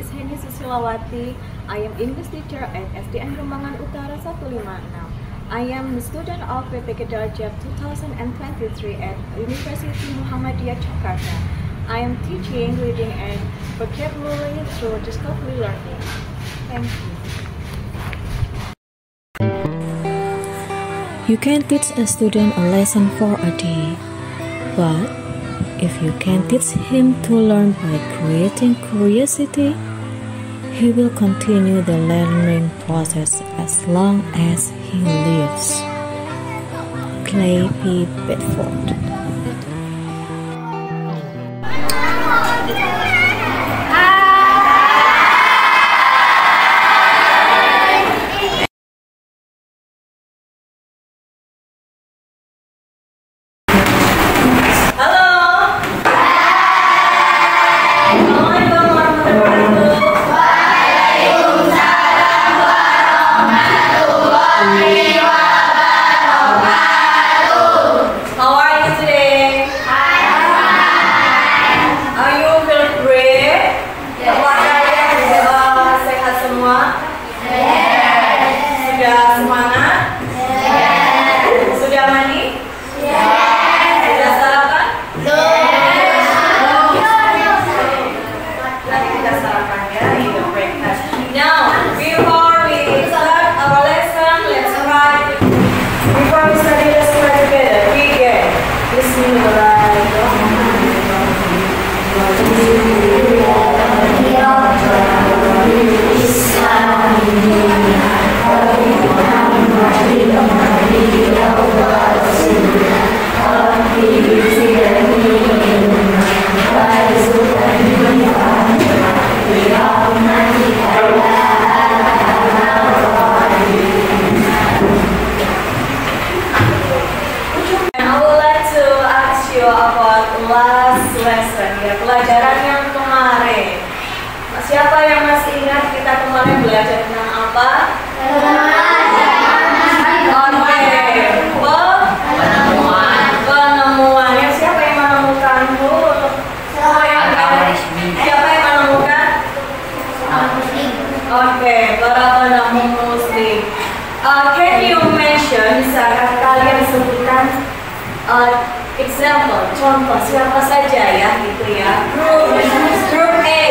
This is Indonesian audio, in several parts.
is Henny Susilawati. I am English teacher at SDN Rembangan Utara 156. I am the student of PPK Darjat 2023 at University Muhammadiyah Jakarta. I am teaching reading and vocabulary through discovery learning. Thank you. You can teach a student a lesson for a day, but if you can teach him to learn by creating curiosity, he will continue the learning process as long as he lives. Clay P. Bedford. Last lesson, ya, pelajaran yang kemarin. Siapa yang masih ingat kita kemarin belajar tentang apa? Penemuan. Ya, siapa yang menemukan, Bu? Siapa yang menemukan? Oke, para penemu muslim. Can you mention, bisakah kalian sebutkan example, contoh siapa saja ya, gitu ya. Group A.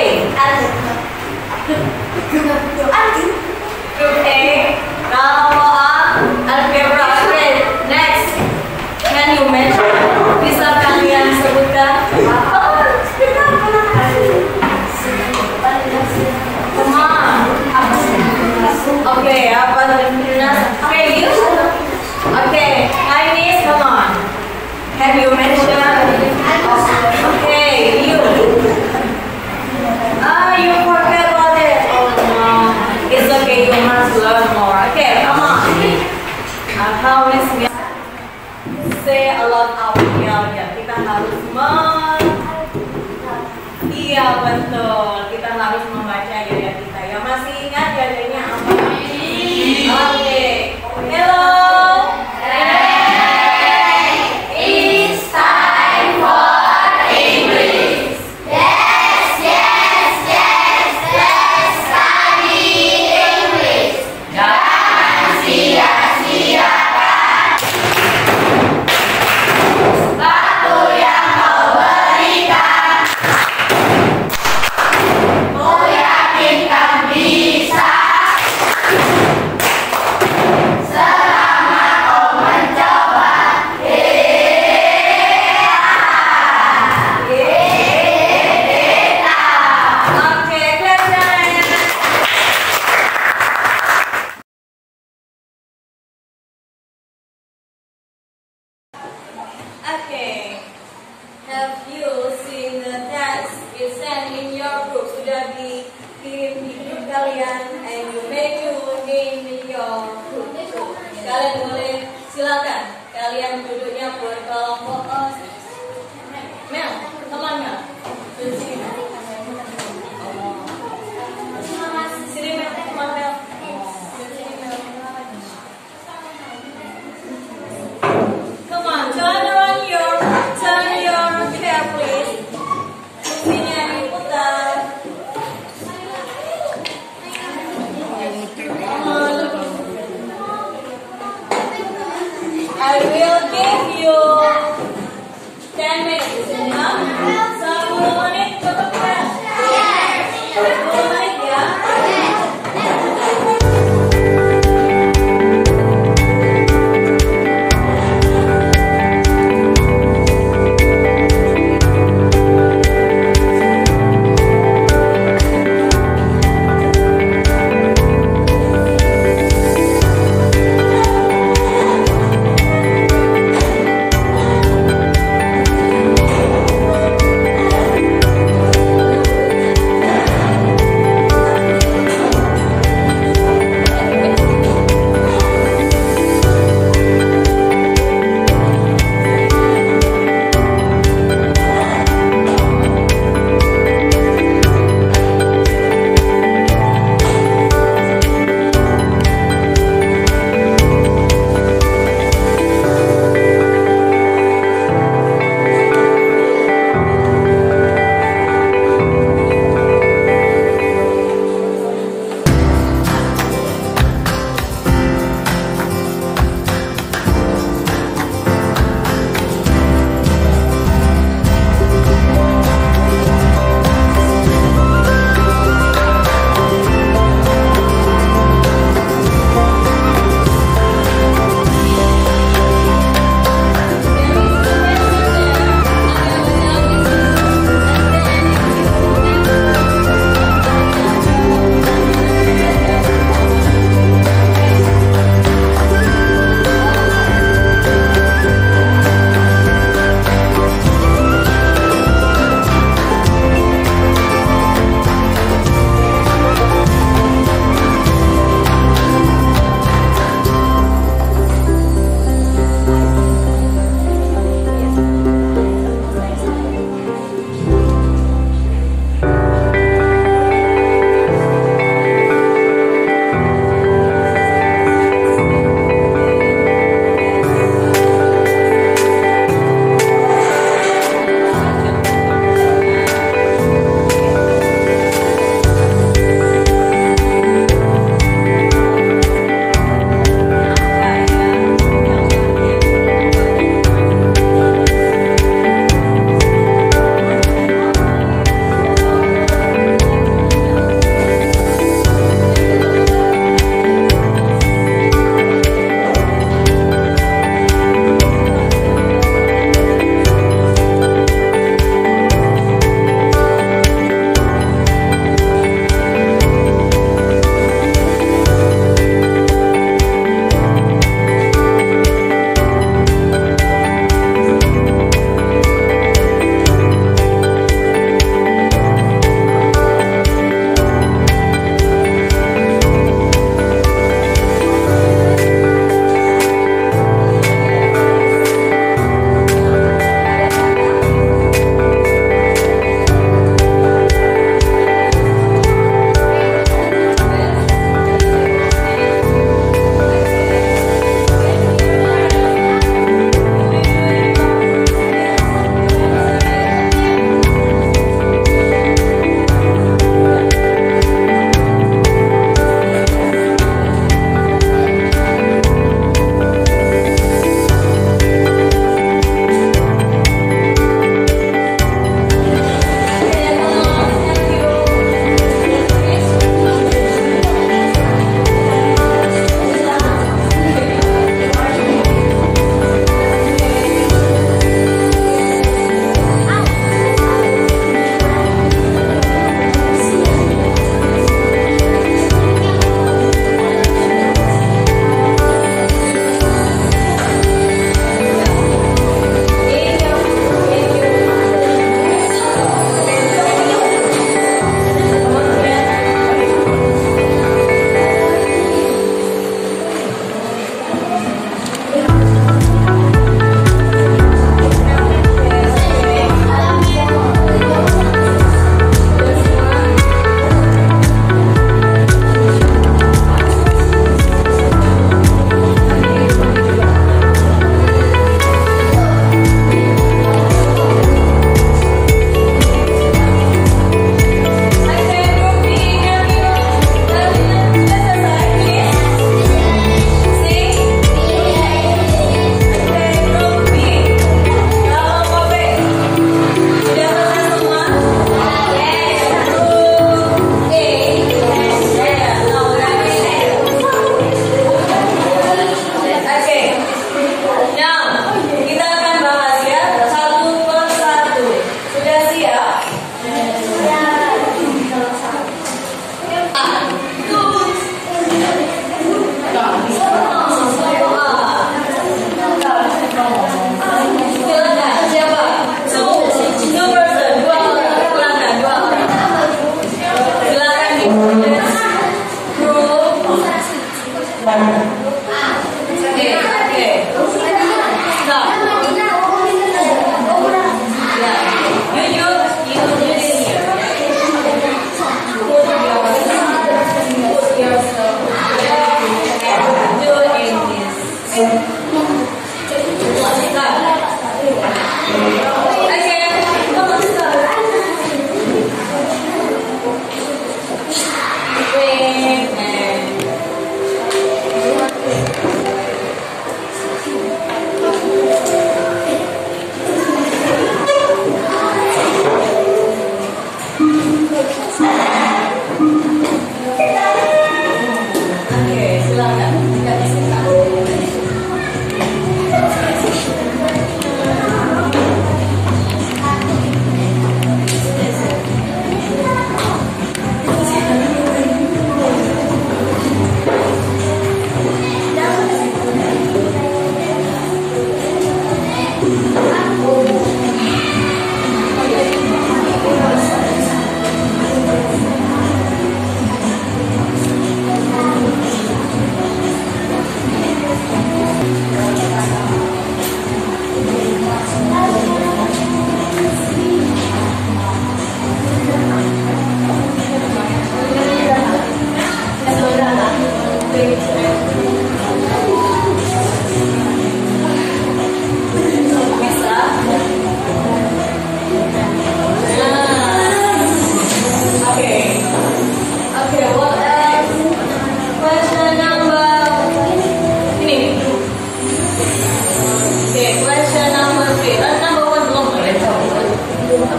Group A. Nama algebra. Okay, next. Can you mention? Bisa kalian sebutkan? Come on. Oke, apa tadi? Oke, you. Oke, Chinese, come on. Have you mentioned? Okay, you. You forget about it. Oh no. It's okay, you must learn more. Okay, come on. How is it? Say a lot of ya. Kita harus iya betul. Kita harus membaca ya kita. Ya masih ingat ya apa? Oke. Hello. Okay, have you seen the text you sent in your group? Sudah dikirim di grup kalian, and you make you in your group. Kalian boleh silakan. Kalian duduknya berkelompok. Mel, teman Mel, duduk sini Mel. Sini Mel, teman Mel. Come on, turn your chair, please. Sini diputar.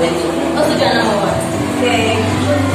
Oh, sudah number 1. Okay.